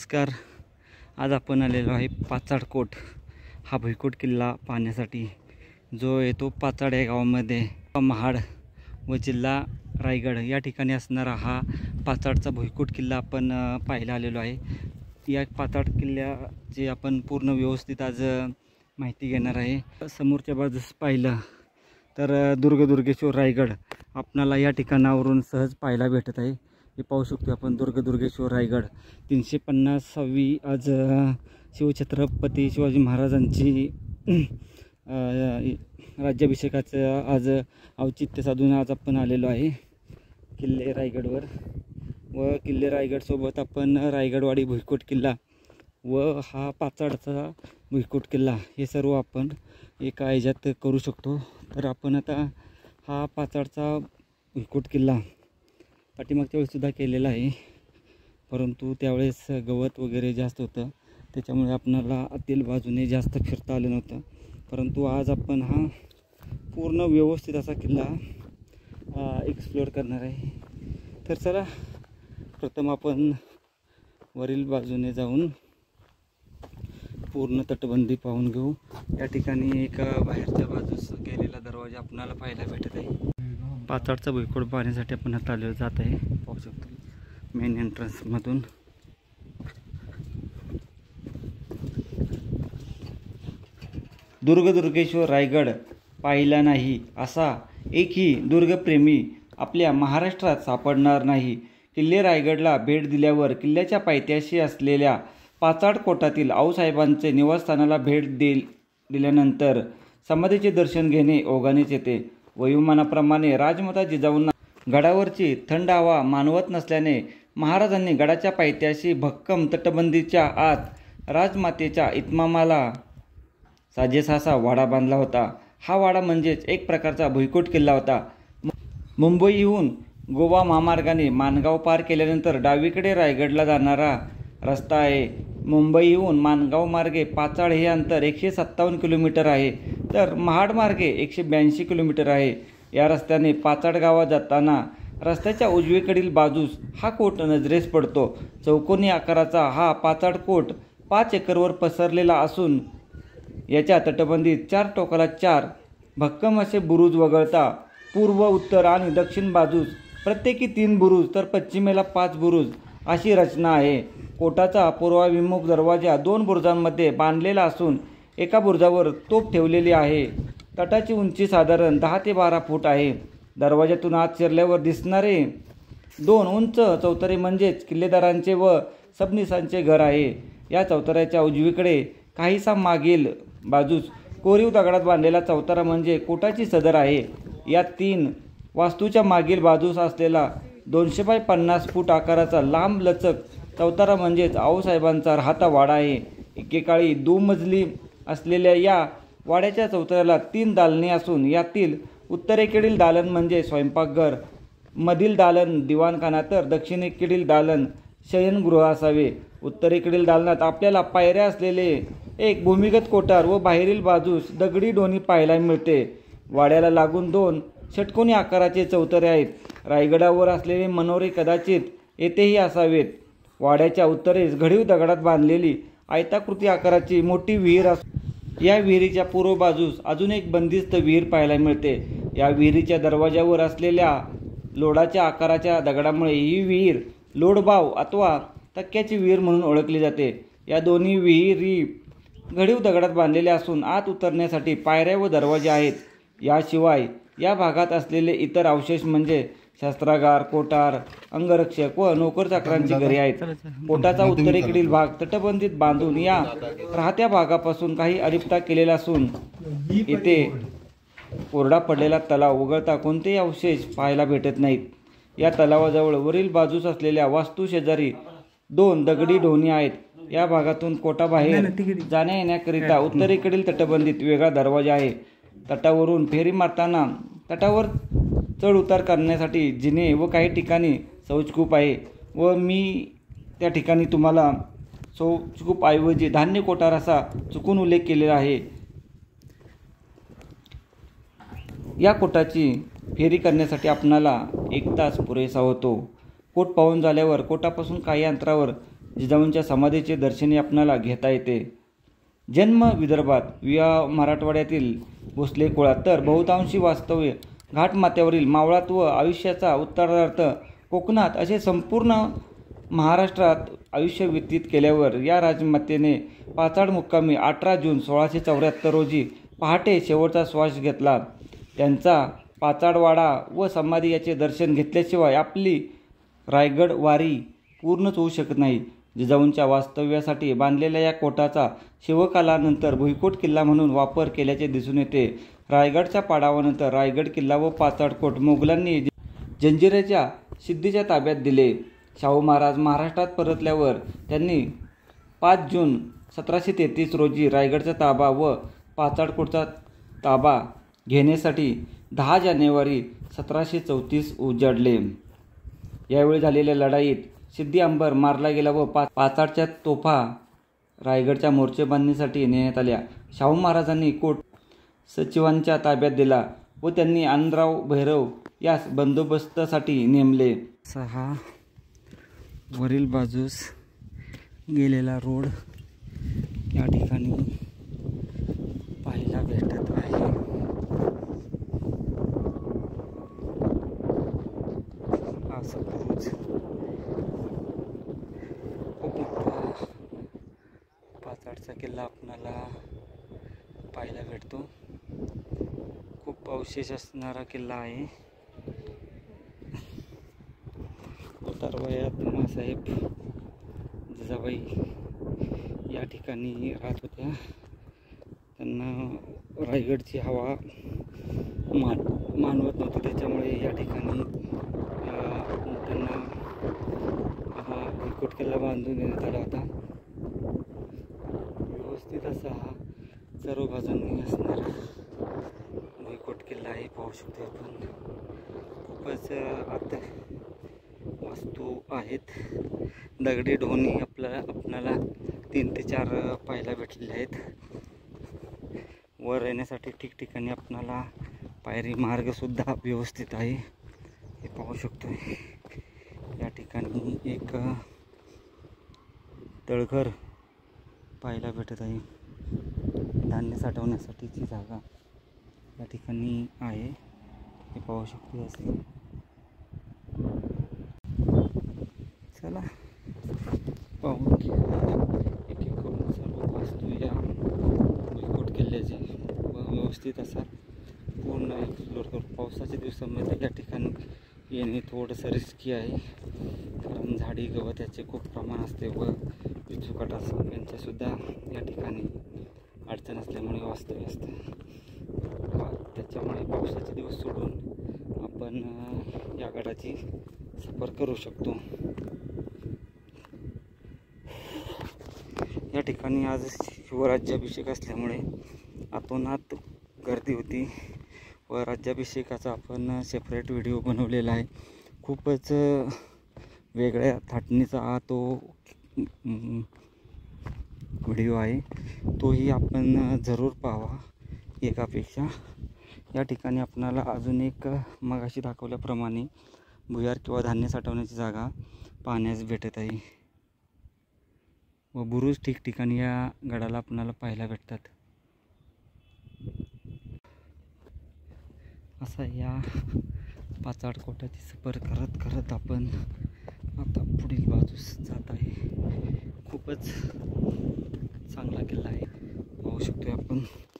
नमस्कार. आज आपण आलेलो आहे पाचाड कोट हा भुईकोट किल्ला पाहण्यासाठी, जो येतो पाचाड या गावामध्ये महाड व जिल्हा रायगड या ठिकाणी असणारा हा पाचाडचा भुईकोट किल्ला आपण पाहायला आलेलो आहे. या पाचाड किल्ल्याची आपण पूर्ण व्यवस्थित आज माहिती घेणार आहे. समोरच्या बाजूस पाहिलं तर दुर्गेश्वर रायगड आपणाला या ठिकाणावरून सहज पाहायला भेटत आहे. हे पाहू शकतो आपण दुर्गेश्वर रायगड 350वी आज शिवछत्रपती शिवाजी महाराजांची राज्याभिषेकाचं आज औचित्य साधून आज आपण आलेलो आहे किल्ले रायगडवर. व किल्ले रायगडसोबत आपण रायगडवाडी भुईकोट किल्ला व हा पाचाडचा भुईकोट किल्ला हे सर्व आपण एका ह्याच्यात करू शकतो. तर आपण आता हा पाचाडचा भुईकोट किल्ला पाठीमागच्या वेळेससुद्धा केलेला आहे, परंतु त्यावेळेस गवत वगैरे जास्त होतं, त्याच्यामुळे आपणाला आतील बाजूने जास्त फिरता आलं नव्हतं. परंतु आज आपण हा पूर्ण व्यवस्थित असा किल्ला एक्सप्लोअर करणार आहे. तर चला प्रथम आपण वरील बाजूने जाऊन पूर्ण तटबंदी पाहून घेऊ. या ठिकाणी एका बाहेरच्या बाजूस केलेला दरवाजा आपणाला पाहायला भेटत आहे. पाचाडचा भुईकोट पाहण्यासाठी आपण आता आलेलो जात आहे. पाहू शकतो मेन एंट्रन्समधून. दुर्गेश्वर रायगड पाहिला नाही असा एकही दुर्गप्रेमी आपल्या महाराष्ट्रात सापडणार नाही. किल्ले रायगडला भेट दिल्यावर किल्ल्याच्या पायथ्याशी असलेल्या पाचाड कोटातील आऊसाहेबांचे निवासस्थानाला भेट दिल्यानंतर समाधीचे दर्शन घेणे ओघानेच येते. वयोमानाप्रमाणे राजमाता जिजाऊंना गडावरची थंड हवा मानवत नसल्याने महाराजांनी गडाच्या पायथ्याशी भक्कम तटबंदीच्या आत राजमातेच्या इतमामाला साजेसासा वाडा बांधला होता. हा वाडा म्हणजेच एक प्रकारचा भुईकोट किल्ला होता. मुंबईहून गोवा महामार्गाने माणगाव पार केल्यानंतर डावीकडे रायगडला जाणारा रस्ता आहे. मुंबईहून माणगाव मार्गे पाचाड हे अंतर 157 किलोमीटर आहे, तर महाड मार्गे 182 किलोमीटर आहे. या रस्त्याने पाचाड गावात जाताना रस्त्याच्या उजवीकडील बाजूस हा कोट नजरेस पडतो. चौकोनी आकाराचा हा पाचाड कोट 5 एकरवर पसरलेला असून याच्या तटबंदीत 4 टोकाला 4 भक्कम असे बुरुज वगळता पूर्व, उत्तर आणि दक्षिण बाजूस प्रत्येकी 3 बुरुज तर पश्चिमेला 5 बुरुज अशी रचना आहे. कोटाचा पूर्वाभिमुख दरवाजा 2 बुरुजांमध्ये बांधलेला असून एका बुरुजावर तोफ ठेवलेली आहे. तटाची उंची साधारण 10 ते 12 फूट आहे. दरवाजातून आत शिरल्यावर दिसणारे 2 उंच चौतरे म्हणजेच किल्लेदारांचे व सबनिसांचे घर आहे. या चौतऱ्याच्या उजवीकडे काहीसा मागील बाजूस कोरीव दगडात बांधलेला चौतारा म्हणजे कोटाची सदर आहे. या 3 वास्तूच्या मागील बाजूस असलेला 200 बाय 50 फूट आकाराचा लांब लचक चौतारा म्हणजेच आऊसाहेबांचा राहता वाडा आहे. एकेकाळी 2 मजली असलेल्या या वाड्याच्या चौतऱ्याला 3 दालने असून यातील उत्तरेकडील दालन म्हणजे स्वयंपाकघर, मधील दालन दिवाणखाना तर दक्षिणेकडील दालन शयनगृह असावे. उत्तरेकडील दालनात आपल्याला पायऱ्या असलेले एक भूमिगत कोठार व बाहेरील बाजूस दगडी डोणी पाहायला मिळते. वाड्याला लागून 2 षटकोनी आकाराचे चौतरे आहेत. रायगडावर असलेले मनोरे कदाचित येथेही असावेत. वाड्याच्या उत्तरेस घडीव दगडात बांधलेली आयताकृती आकाराची मोठी विहीर असून या विहिरीच्या पूर्व बाजूस अजून एक बंदिस्त विहीर पाहायला मिळते. या विहिरीच्या दरवाजावर असलेल्या लोडाच्या आकाराच्या दगडामुळे ही विहीर लोडबाव अथवा तक्क्याची विहीर म्हणून ओळखली जाते. या दोन्ही विहिरी घडीव दगडात बांधलेल्या असून आत उतरण्यासाठी पायऱ्या व दरवाजे आहेत. याशिवाय या भागात असलेले इतर अवशेष म्हणजे शस्त्रागार, कोठार, अंगरक्षक व नोकरचाकरांची घरे आहेत. कोटाचा उत्तरेकडील भाग तटबंदीत बांधून या राहत्या भागापासून काही अलिप्ता केलेला असून येथे कोरडा पडलेला तलाव वगळता कोणतेही अवशेष पाहायला भेटत नाहीत. या तलावाजवळ वरील बाजूस असलेल्या वास्तू शेजारी 2 दगडी डोणी आहेत. या भागातून कोटाबाहेर जाण्या येण्याकरिता उत्तरेकडील तटबंदीत वेगळा दरवाजा आहे. तटावरून फेरी मारताना तटावर चढ उतार करण्यासाठी जिने व काही ठिकाणी शौचकूप आहे व मी त्या ठिकाणी तुम्हाला शौचकूप ऐवजी धान्य कोठार असा चुकून उल्लेख केलेला आहे. या कोटाची फेरी करण्यासाठी आपणाला 1 तास पुरेसा होतो. कोट पाहून झाल्यावर कोटापासून काही अंतरावर जिजाऊंच्या समाधीचे दर्शनही आपणाला घेता येते. जन्म विदर्भात, विवाह मराठवाड्यातील भोसले कुळात, तर बहुतांशी वास्तव्य घाटमाथ्यावरील मावळात व आयुष्याचा उत्तरार्ध कोकणात असे संपूर्ण महाराष्ट्रात आयुष्य व्यतीत केल्यावर या राजमातेने पाचाड मुक्कामी 18 जून 1674 रोजी पहाटे शेवटचा श्वास घेतला. त्यांचा पाचाडवाडा व समाधी याचे दर्शन घेतल्याशिवाय आपली रायगड वारी पूर्णच होऊ शकत नाही. जिजाऊंच्या वास्तव्यासाठी बांधलेल्या या कोटाचा शिवकालानंतर भुईकोट किल्ला म्हणून वापर केल्याचे दिसून येते. रायगडच्या पाडावानंतर रायगड किल्ला व पाचाड कोट मोगलांनी जंजिऱ्याच्या सिद्धीच्या ताब्यात दिले. शाहू महाराज महाराष्ट्रात परतल्यावर त्यांनी 5 जून 1733 रोजी रायगडचा ताबा व पाचाडकोटचा ताबा घेण्यासाठी 10 जानेवारी 1734 उजाडले. यावेळी झालेल्या लढाईत सिद्धी अंबर मारला गेला व पाचाडच्या तोफा रायगडच्या मोर्चेबांधणीसाठी नेण्यात आल्या. शाहू महाराजांनी कोट सचिवांच्या ताब्यात दिला व त्यांनी आनंदराव भैरव यास बंदोबस्तासाठी नेमले. हा वरील बाजूस गेलेला रोड या ठिकाणी पाहायला भेटत आहे. असं खूप मोठा पाचाडचा किल्ला आपणाला पाहायला भेटतो. खूप अवशेष असणारा किल्ला आहे. उतारवयात मासाहेब जिजाबाई या ठिकाणी राहत होत्या. त्यांना रायगडची हवा मानवत नव्हती, त्याच्यामुळे या ठिकाणी त्यांना भुईकोट किल्ला बांधून देण्यात आला होता. व्यवस्थित असा हा सर्व बाजूंनी असणारा भुईकोट किल्ला आहे, पाहू शकतो आपण. खूपच आत वास्तू आहेत. दगडी ढोणी आपल्याला 3 ते 4 पाहायला भेटलेले आहेत. वर येण्यासाठी ठिकठिकाणी आपणाला पायरी मार्गसुद्धा व्यवस्थित आहे, हे पाहू शकतो. या ठिकाणी एक तळघर पाहायला भेटत आहे. धान्य साठवण्यासाठीची जागा या ठिकाणी आहे, हे पाहू शकतो. असे चला पाहून एक एक करून सर्व वास्तू या भुईकोट किल्ल्याचे व्यवस्थित असा पूर्ण एक्सप्लोर करू. पावसाच्या दिवसामध्ये या ठिकाणी येणे थोडंसं रिस्की आहे, कारण झाडी गवत याचे खूप प्रमाण असते व विचुकाटा यांच्यासुद्धा या ठिकाणी अडचण असल्यामुळे वास्तव्य असते. त्याच्यामुळे पावसाचे दिवस सोडून आपण या गडाची सफर करू शकतो. या ठिकाणी आज शिवराज्याभिषेक असल्यामुळे आतोनात गर्दी होती व राज्याभिषेकाचा आपण सेपरेट व्हिडिओ बनवलेला आहे. खूपच वेगळ्या थाटणीचा हा तो व्हिडिओ आहे, तोही आपण जरूर पाहावा एकापेक्षा. या ठिकाणी आपणाला अजून एक मगाशी दाखवल्याप्रमाणे भुयार किंवा धान्य साठवण्याची जागा पाहण्यास भेटत आहे व बुरुज ठिकठिकाणी या गडाला आपणाला पाहायला भेटतात. असा या पाचाड कोटाची सफर करत करत आपण आता पुढील बाजूस जात आहे. खूपच चांगला किल्ला आहे, पाहू शकतो आपण.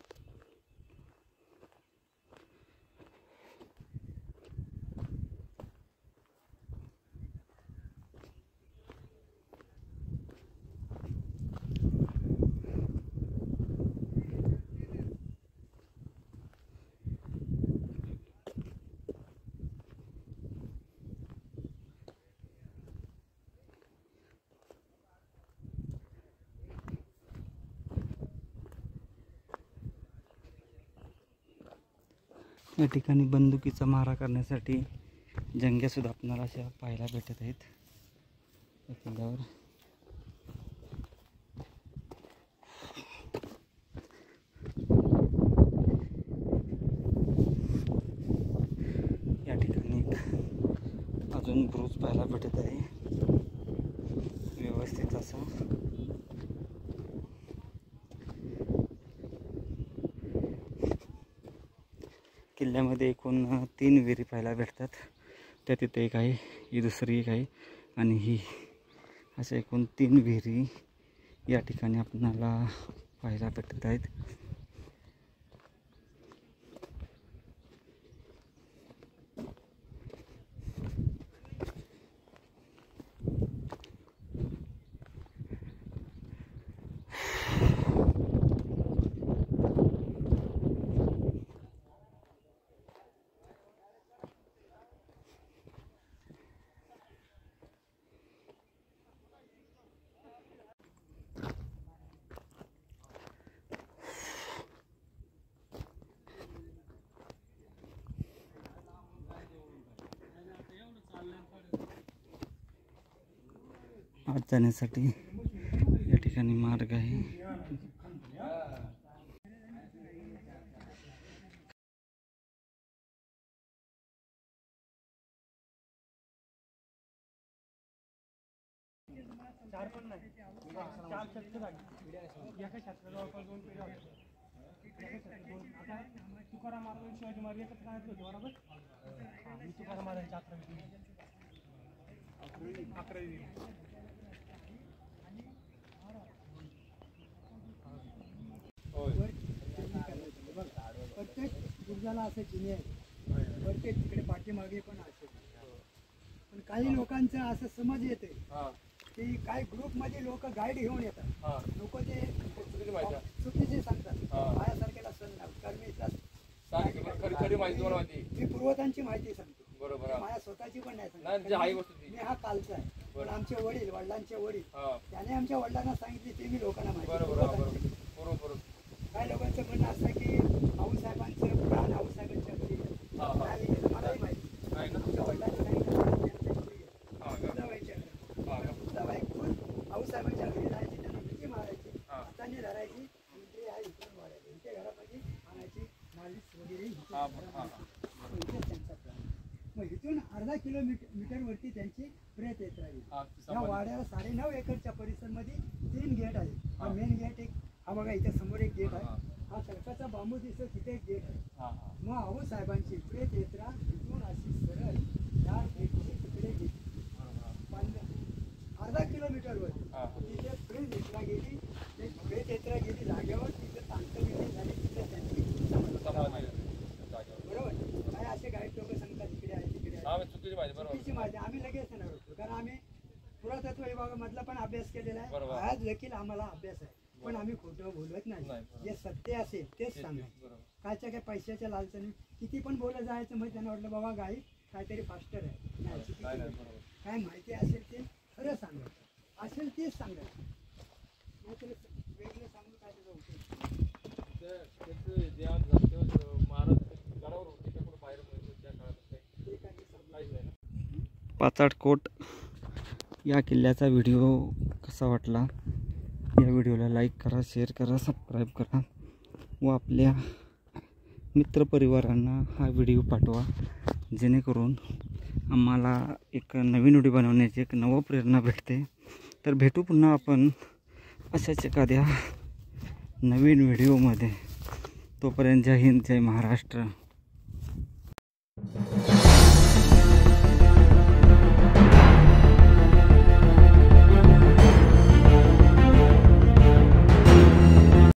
या ठिकाणी बंदुकीचा मारा करण्यासाठी जंग्यासुद्धा आपल्याला अशा पाहायला भेटत आहेत या किल्ल्यावर. या ठिकाणी एक अजून ब्रूज पाहायला भेटत आहे व्यवस्थित असा किल्ल्यामध्ये एकूण 3 विहिरी पाहायला भेटतात. त्या तिथे एक आहे, ही दुसरी एक आहे आणि ही, अशा एकूण 3 विहिरी या ठिकाणी आपल्याला पाहायला भेटत आहेत. आत जाण्यासाठी या ठिकाणी मार्ग आहे. प्रत्येक गुरुजाला असं चिन्ह आहे, प्रत्येक तिकडे पाठीमागे पण असे. पण काही लोकांचं असं समज येते की काही ग्रुप मध्ये लोक गाईड घेऊन येतात, लोक ते चुकीचे सांगतात. माझ्यासारख्याला सण मी पूर्वजांची माहिती सांगतो, माझ्या स्वतःची पण नाही सांगतो. मी हा कालचा आहे, पण आमचे वडील, वडिलांचे वडील, त्याने आमच्या वडिलांना सांगितले ते मी लोकांना माहिती. काही लोकांचं म्हणणं असं की आऊसाहेबांचं प्राण आऊसाहेबांच्या घरी मलाही माहिती. आमच्या वडिलांनी आऊसाहेबांच्या घरी जायची, त्यांना मिठी मारायची, हाताने धरायची, एंट्री आहे इकडून मारायची, त्यांच्या घरामध्ये आणायची, मालिश वगैरे त्यांचा प्राण. मग इथून अर्धा किलोमीटर वरती त्यांची प्रेत येत राहील. या वाड्याला 9.5 एकरच्या परिसरमध्ये 3 गेट आहे. हा मेन गेट एक, हा बघा इथे समोर एक गेट आहे, हा सरकारचा बांबू दिसतो, तिथे एक गेट आहे. मग आऊसाहेबांची प्रेत यात्रा इथून अशी सरळ या गेटची तिकडे गेली. अर्धा किलोमीटरवर तिथे प्रेत यात्रा गेली. प्रेत यात्रा गेली जागेवर, तिथे तांतविधी झाली, तिथे त्यांची बरोबर. काय असे गाईड लोक सांगतात इकडे आहे तिकडे आहे, चुकीची माहिती. आम्ही लगेच येणार होतो, कारण आम्ही पुरातत्व विभागामधला पण अभ्यास केलेला आहे. आज देखील आम्हाला अभ्यास आहे, पण आम्ही खोटं बोलत नाही. जे सत्य असेल तेच सांगायचं. कायच्या काय पैशाच्या लालचणी किती पण बोलत जायचं. मग त्यांना वाटलं बाबा गाई काहीतरी फास्टर आहे, काय माहिती असेल ते खरं सांगायचं, असेल तेच सांगायचं. वेगळं सांगून काय त्याचा उपयोग. पाचाडकोट या किल्ल्याचा व्हिडिओ कसा वाटला, या व्हिडिओला लाईक करा, शेअर करा, सबस्क्राईब करा व आपल्या मित्रपरिवारांना हा व्हिडिओ पाठवा, जेणेकरून आम्हाला एक नवीन व्हिडिओ बनवण्याची एक प्रेरणा भेटते. तर भेटू पुन्हा आपण अशाच एखाद्या नवीन व्हिडिओमध्ये. तोपर्यंत जय हिंद, जय महाराष्ट्र.